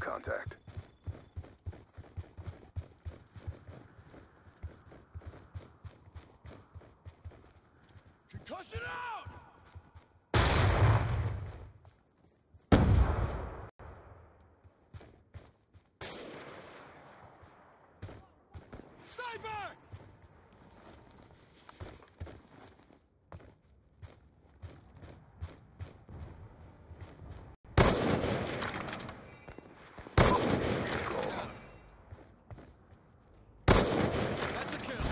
contact. Concussion out! Sniper! That's a kill.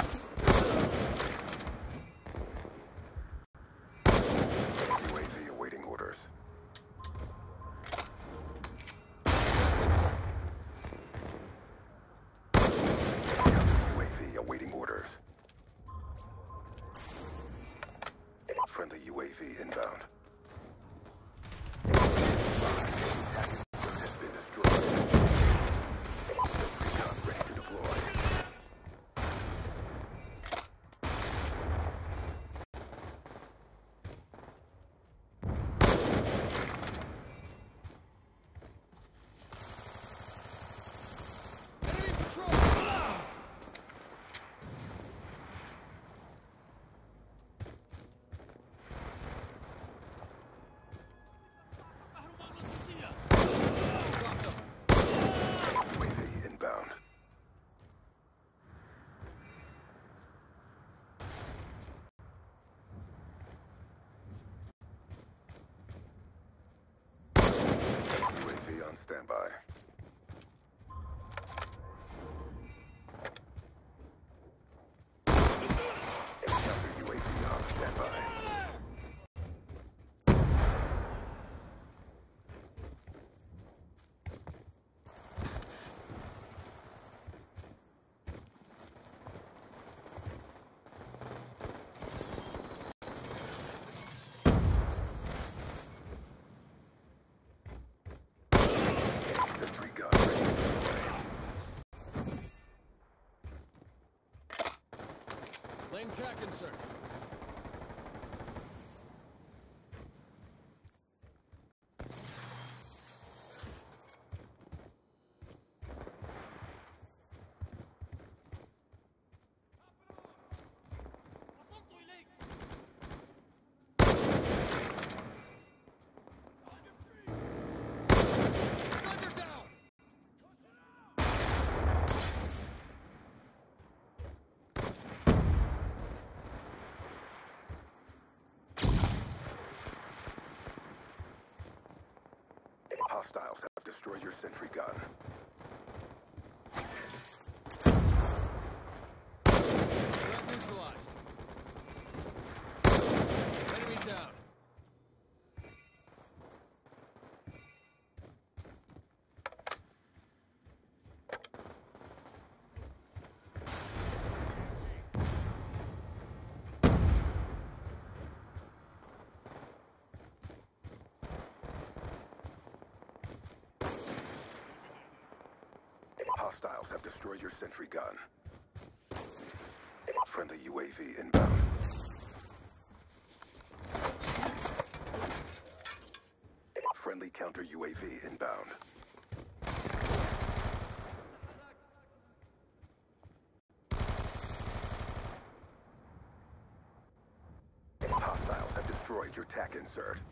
UAV awaiting orders. UAV awaiting orders. Friendly UAV inbound. Has been destroyed. Sentry gun ready to deploy. Enemy patrol! UAV inbound. UAV on standby. Counter UAV on standby. Sentry gun ready to deploy. Lane tack insert. Thunder down! Hostiles have destroyed your sentry gun. Threat neutralized. Enemy down. Hostiles have destroyed your sentry gun. Friendly UAV inbound. Friendly counter UAV inbound. Hostiles have destroyed your TAC insert.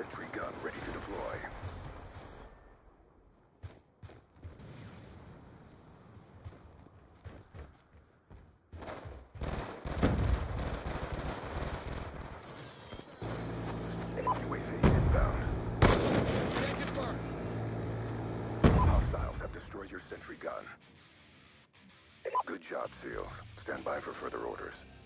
Sentry gun ready to deploy. UAV inbound. Take it first. Hostiles have destroyed your sentry gun. Good job, SEALs. Stand by for further orders.